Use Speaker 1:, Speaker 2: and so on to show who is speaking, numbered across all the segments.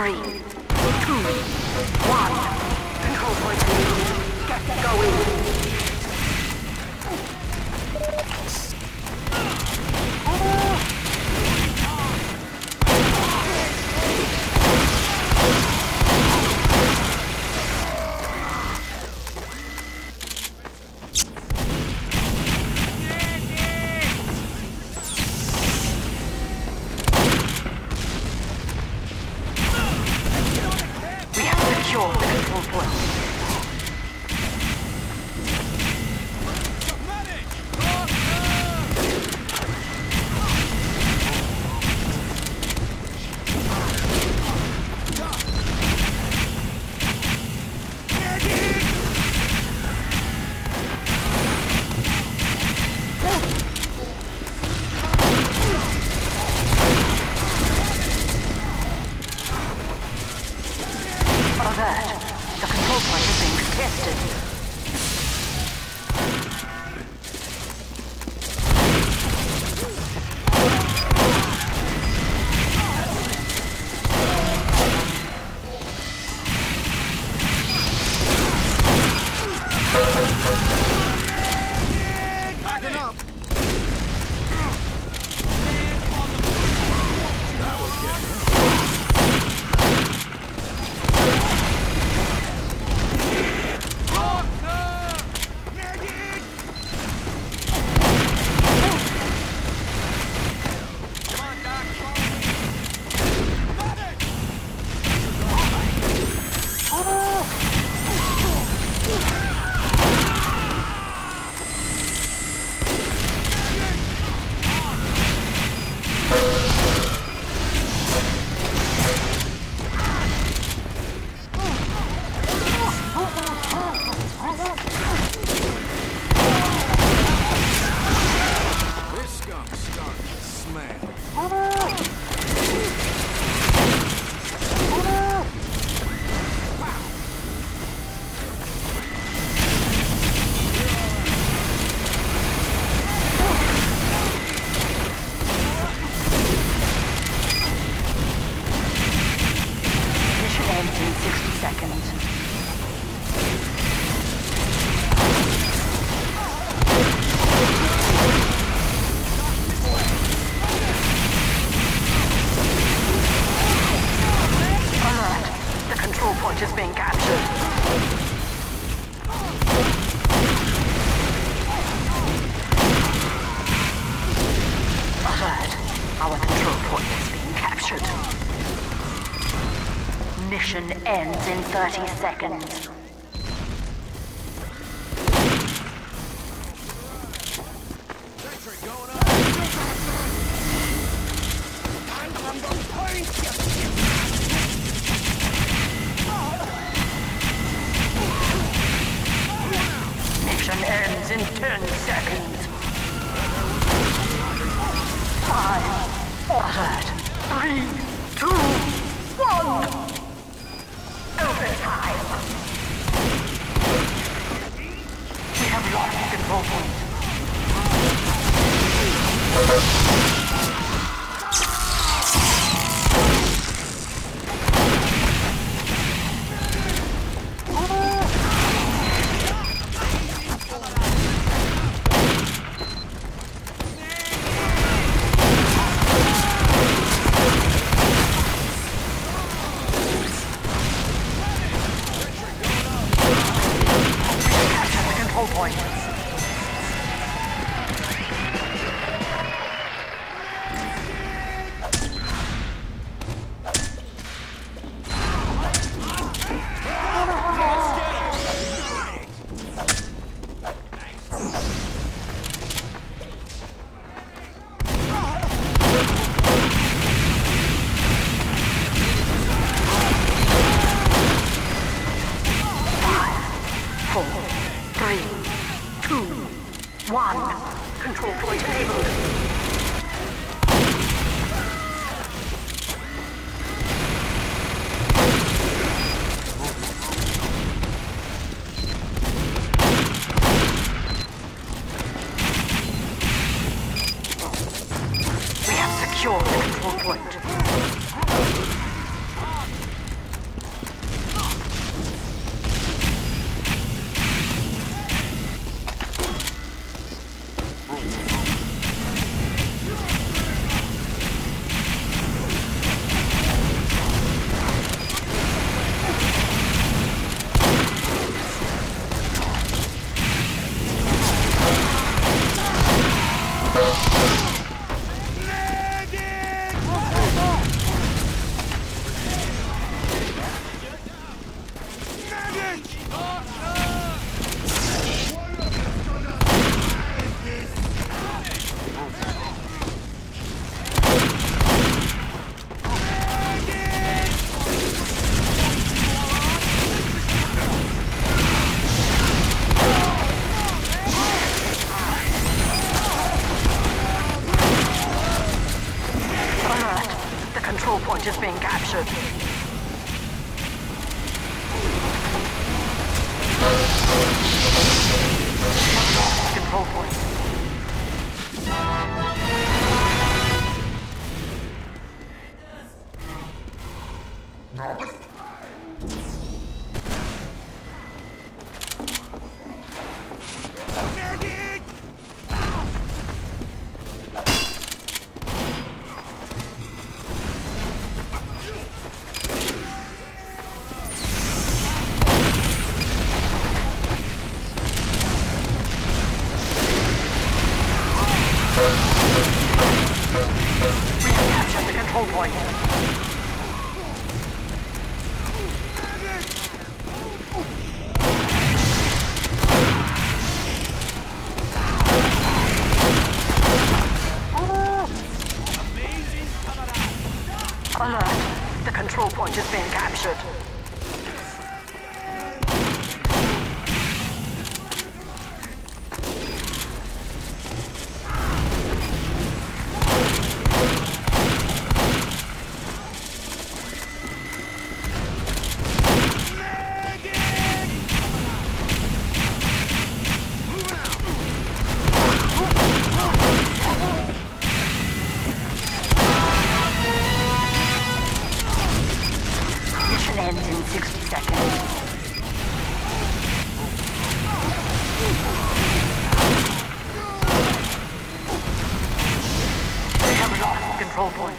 Speaker 1: 3, 2, 1. Control point ready. Get going. Mission ends in 30 seconds. Mission ends in 10 seconds. 5, alert, 3, 2, 1. Overtime. We have lost control point. Control point enabled. We have secured the control point. control point is being captured. Control point. Alert! The control point is being captured. Ends in 60 seconds. They have lost control point.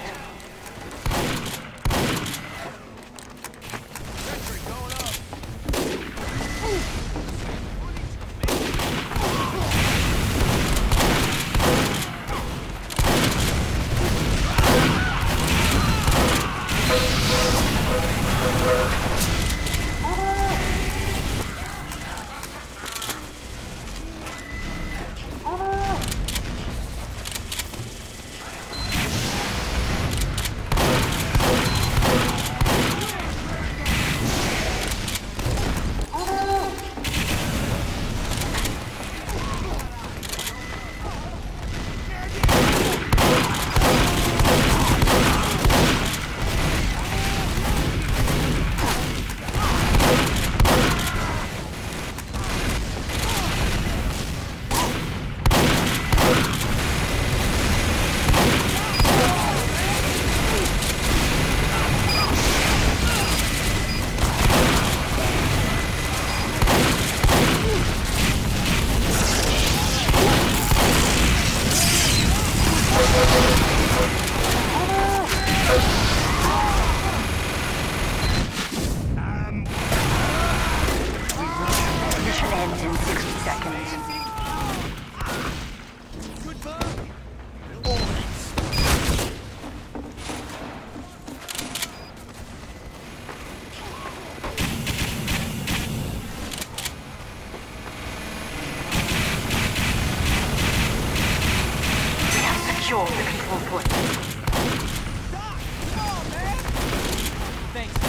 Speaker 1: Secure the control point.
Speaker 2: Thanks,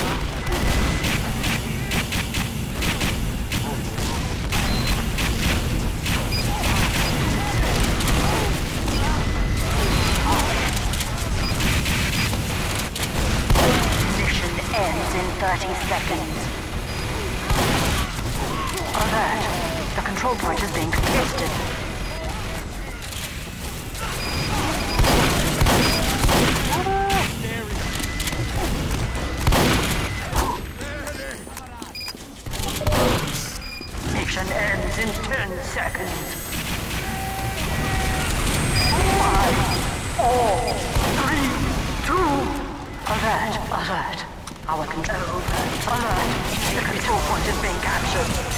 Speaker 1: Mission ends in 30 seconds. Alert! The control point is being contested. Mission ends in 10 seconds. 5, 4, 3, 2. Alert! Alert! Our control. Alert! The control point is being captured.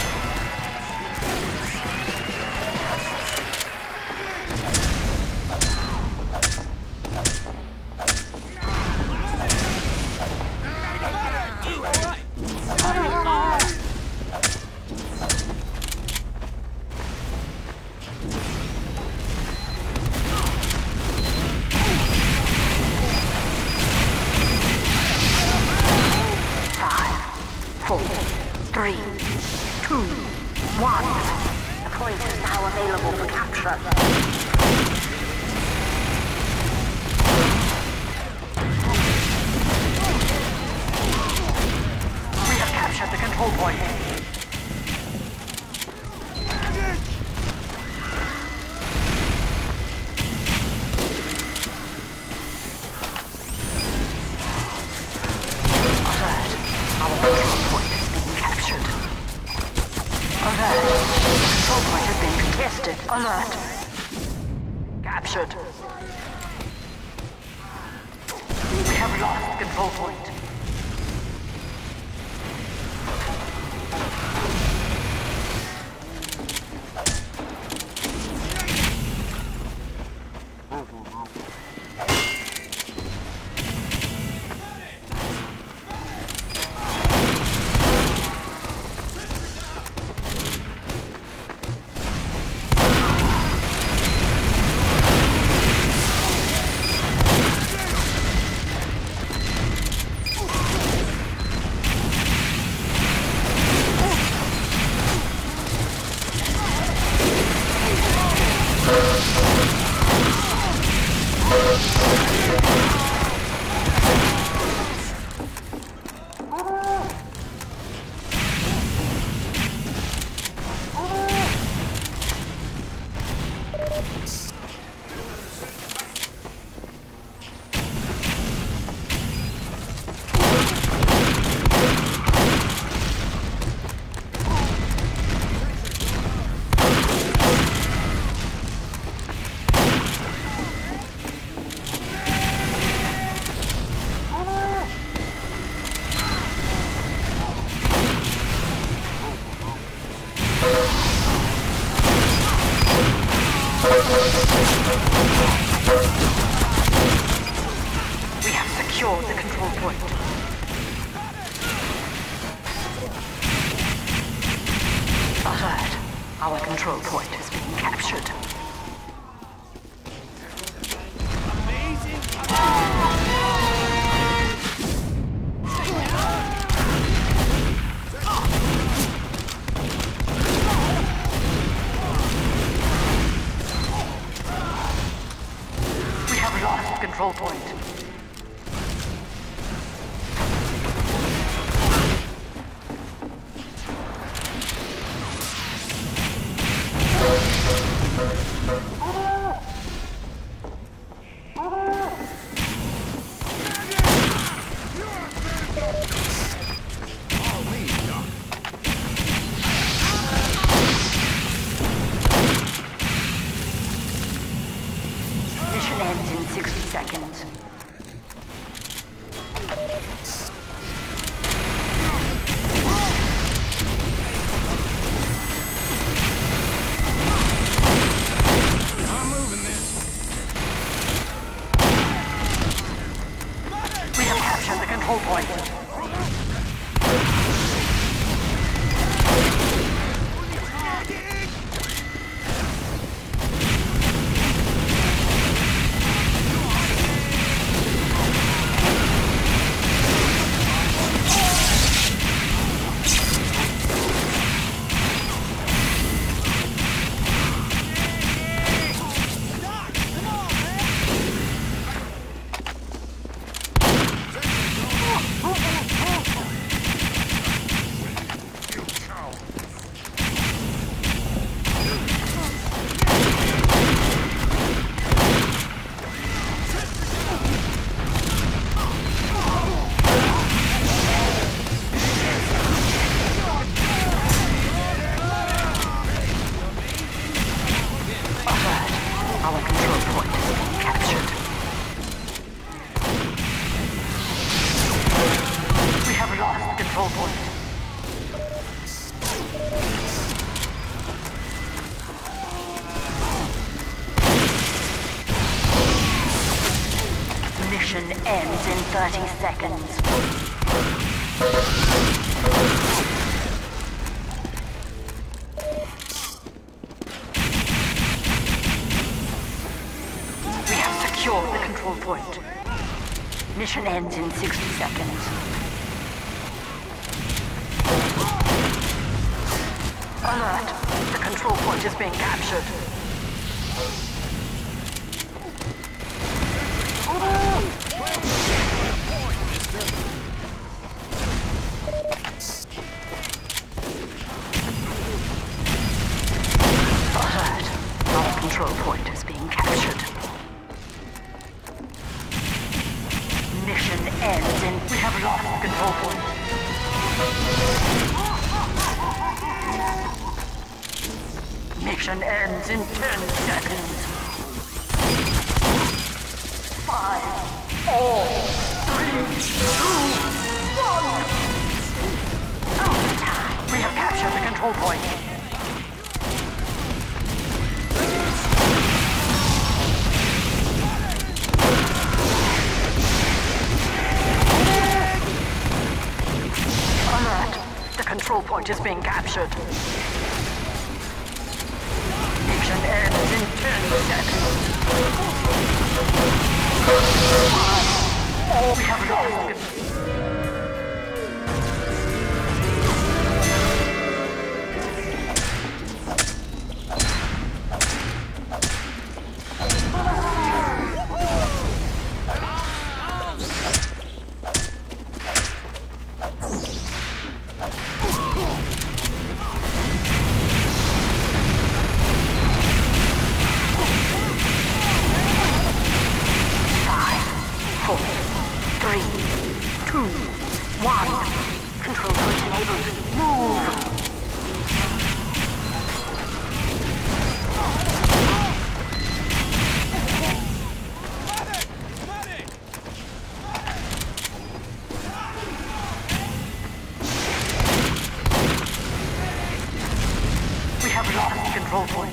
Speaker 1: Alert. Captured. We have lost control point. We have secured the control point. Alert. Our control point is being captured. We have lost control point. Mission ends in 60 seconds.
Speaker 2: I'm moving this.
Speaker 1: We have captured the control point. Our control point is being captured. We have lost control point. Mission ends in 30 seconds. Secure the control point. Mission ends in 60 seconds. Alert! The control point is being captured. Alert! Our control point is being captured. Mission ends in... We have lost the control point. Mission ends in 10 seconds. 5, 4, 3, 2, 1. Overtime. We have captured the control point. Alert. The control point is being captured. Mission ends in 10 seconds. We have lost it. Control point.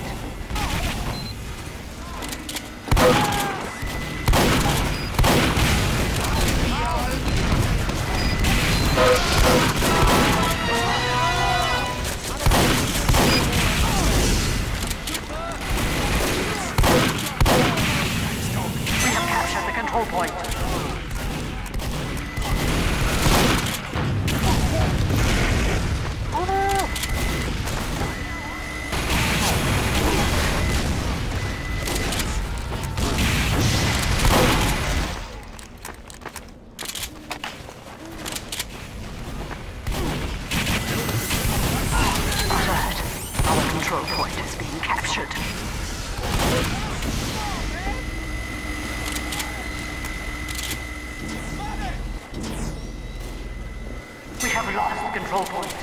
Speaker 1: We have captured the control point. We have lost the control point.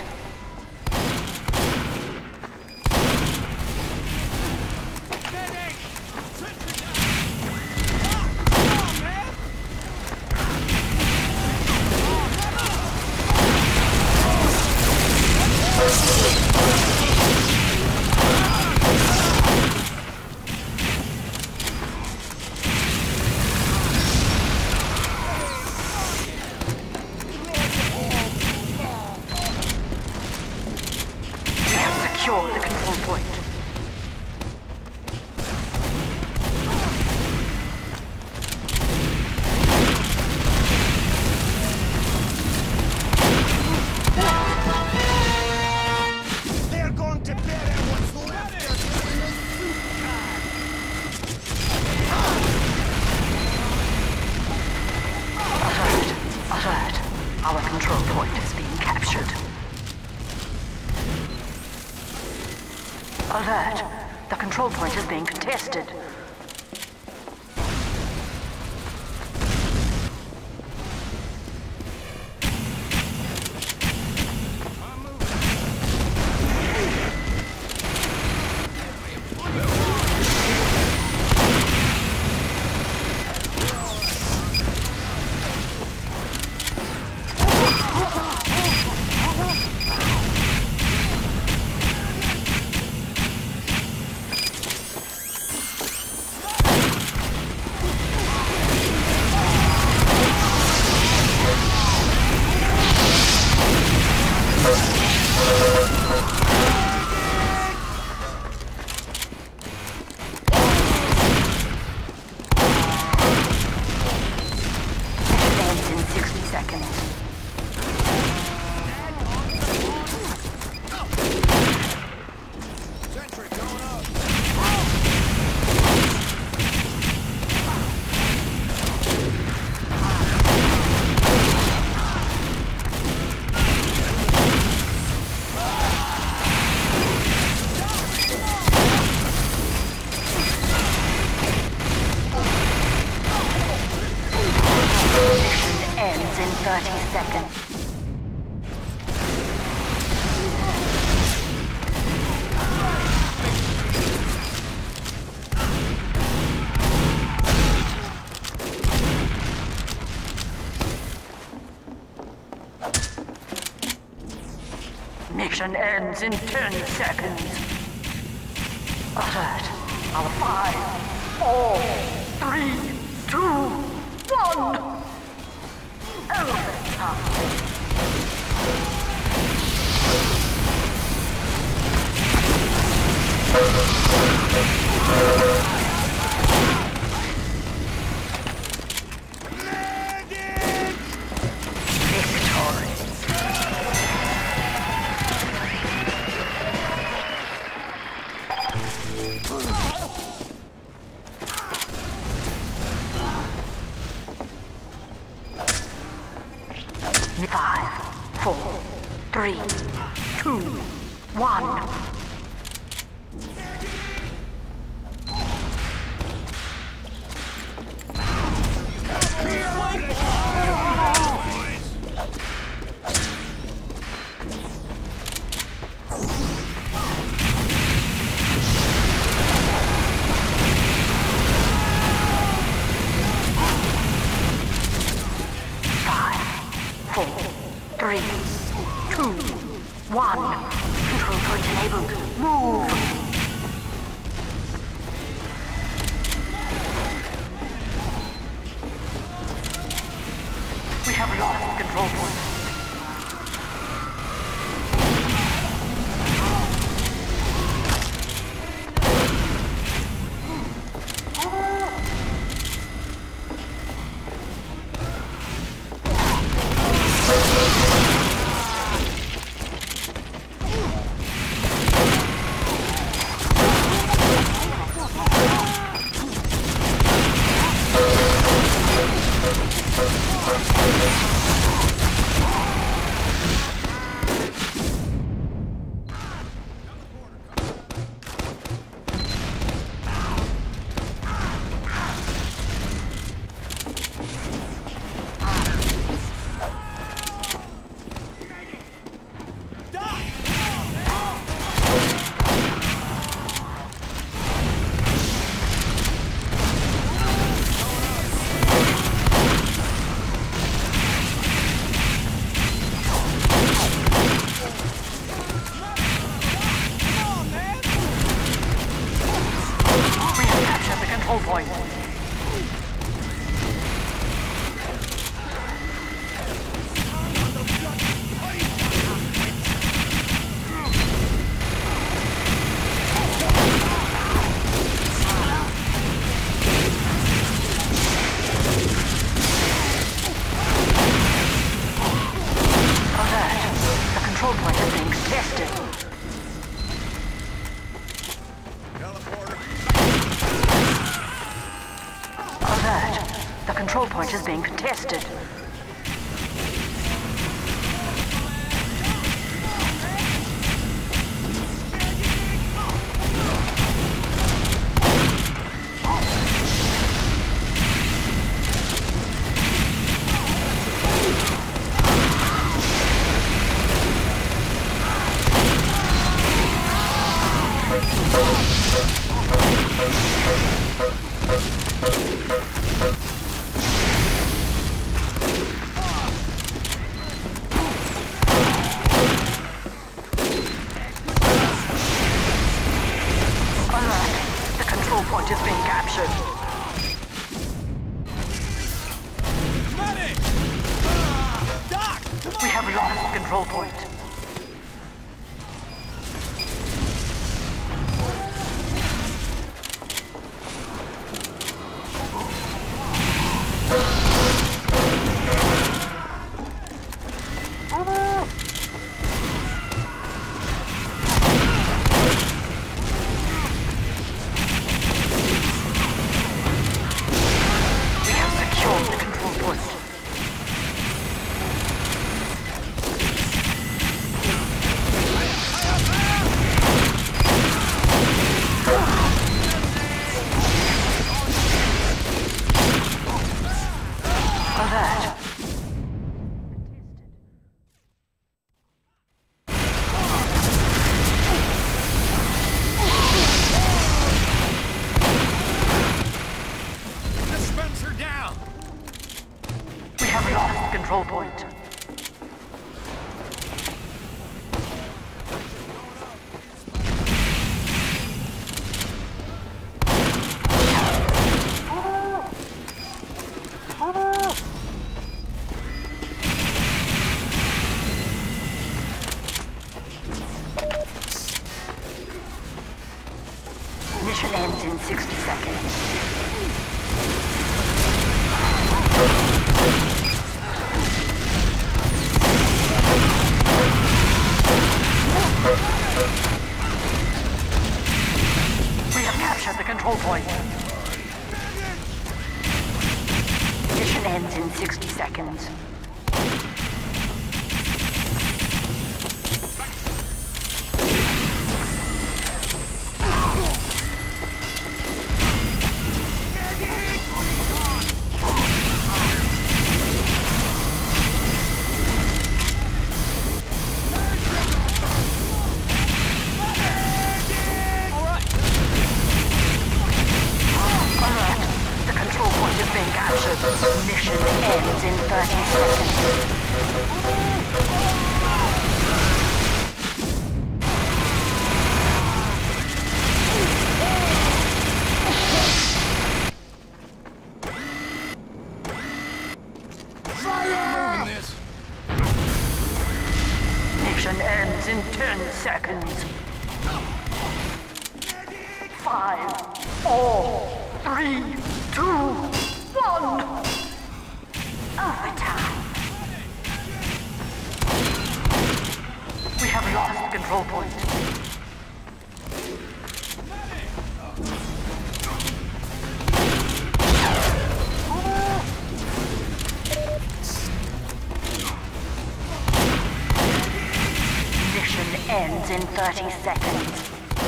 Speaker 1: Secure the control point.
Speaker 3: They're going to bury what's left of this soup
Speaker 1: Alert! Alert! Our control point is being captured. Alert! The control point is being contested. Ends in 30 seconds. Mission ends in 10 seconds. Alert. Our 5, 4, 3, 2, 1. Overtime. Is being contested. Control point. ends in 60 seconds. Mission ends in 30 seconds.
Speaker 2: Moving this.
Speaker 1: Mission ends in 10 seconds. 5, 4, 3, 2, 1. Overtime. We have lost the control point. Mission ends in 30 seconds.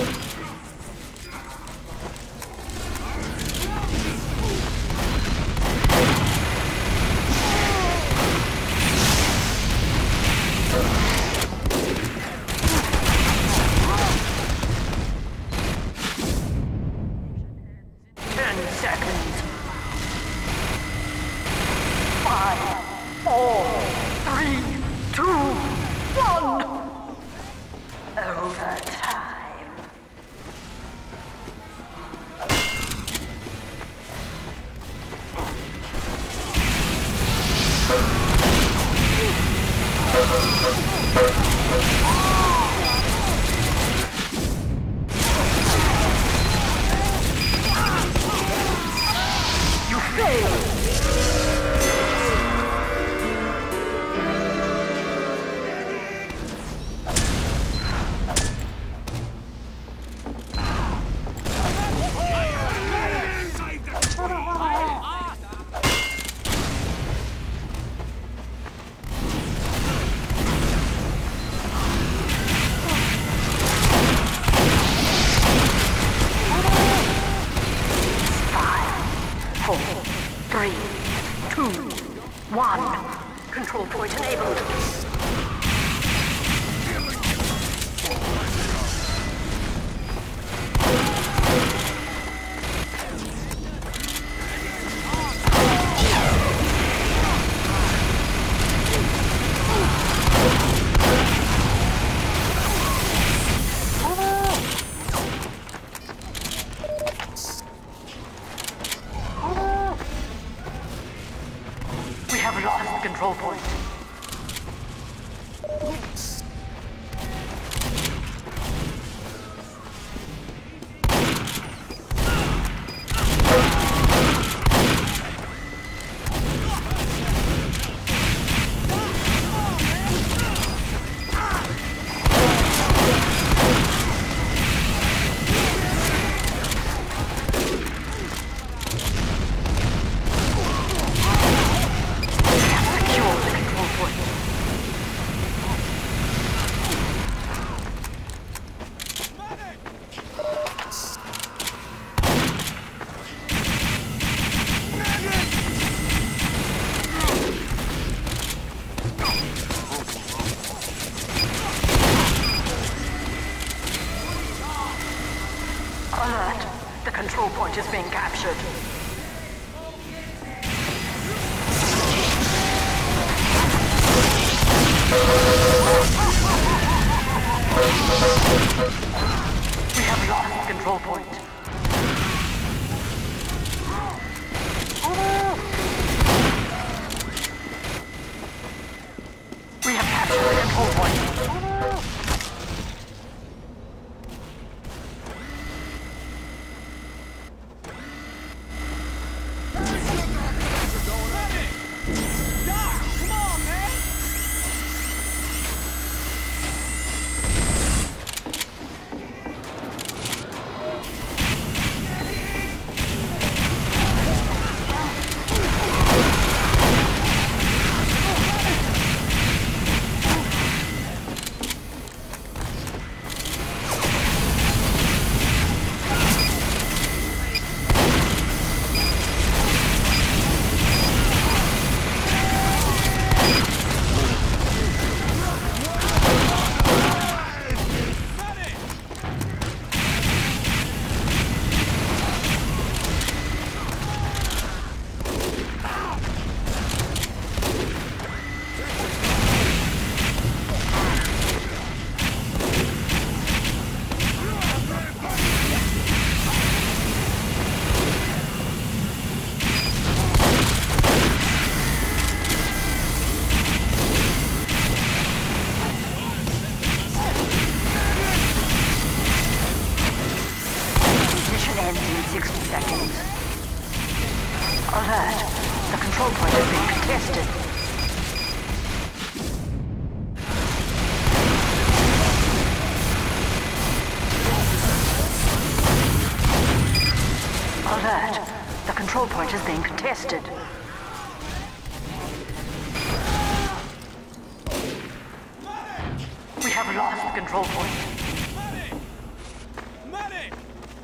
Speaker 1: Control point enabled. We have lost the control point. Alert! The control point is being captured. We have lost the control point. We have captured the control point. control point is being contested. Alert. The control point is being contested. We have lost the control point.
Speaker 2: Medic!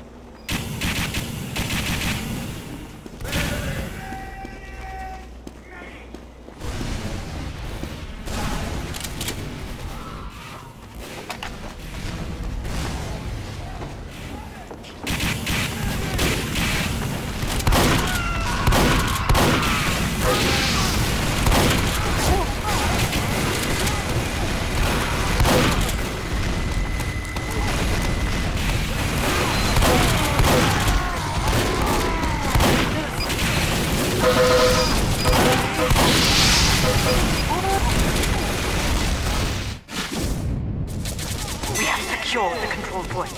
Speaker 1: Secure the control point.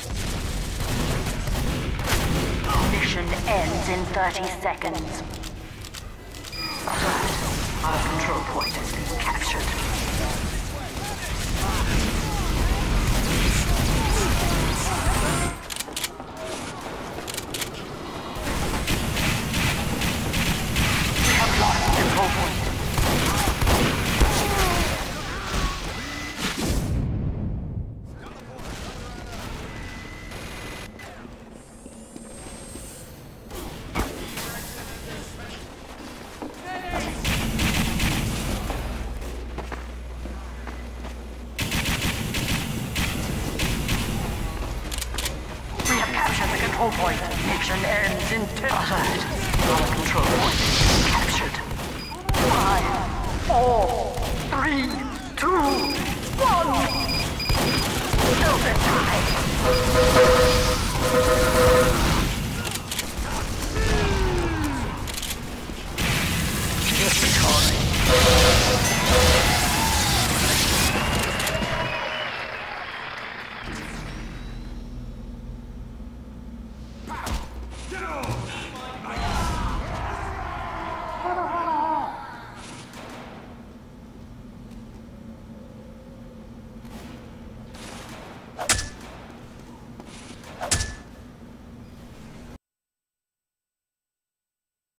Speaker 1: Mission ends in 30 seconds. Alert. Our control point has been captured. We have lost the control point. Control point. Mission ends in 10. Alert. Our control point is captured. 5, 4, 3, 2, 1. Still this time. Victory.